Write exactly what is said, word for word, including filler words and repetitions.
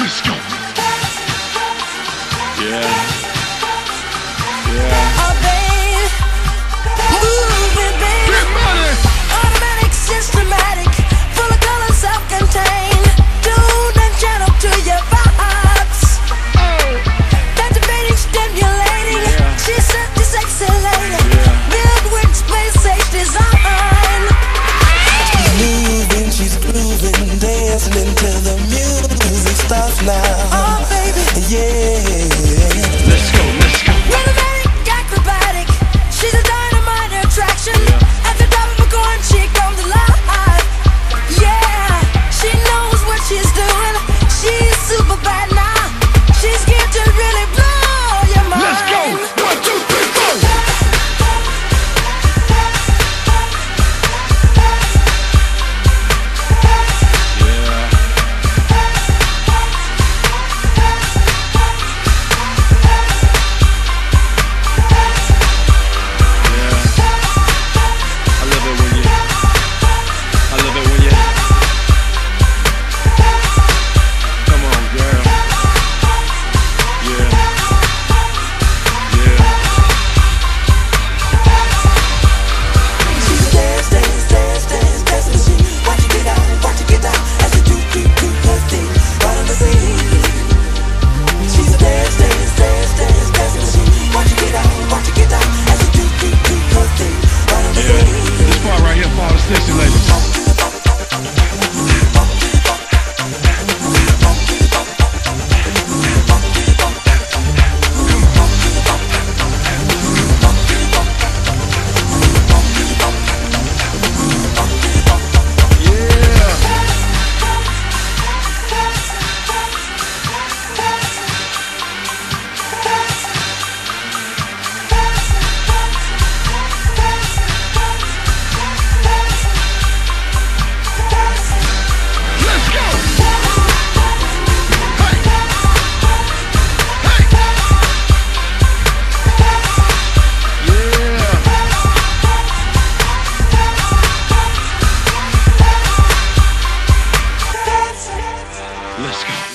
Let's go. Yeah. Yeah. Oh, babe. Move it, babe. Get money. Automatic, systematic, full of color, self-contained. Tune and channel to your vibes. Oh. Captivating, stimulating. Yeah. She's such a sexy lady. Yeah. Built with space age design. She's moving, she's grooving, dancing until the music stops now. Oh, baby. Yeah. Let's go. Let's go. Rhythmatic, acrobatic. She's a dynamite attraction. Yeah. At the top of a coin, she comes alive. Yeah, she knows what she's doing. She's super bad now. She's here to really blow your mind. Let's go. One, two, three, four. She's dance, dance, dance, dance, dance machine. Watch her get out, watch her get out as she do, do, do her thing right on the scene. She's a dance, dance, dance, dance, dance machine. Watch her get out, watch her get out as she do, do, do her thing right on the Yeah. scene. This part right here for all the sexy ladies. Let's go! Hey! Hey! Yeah! Let's go.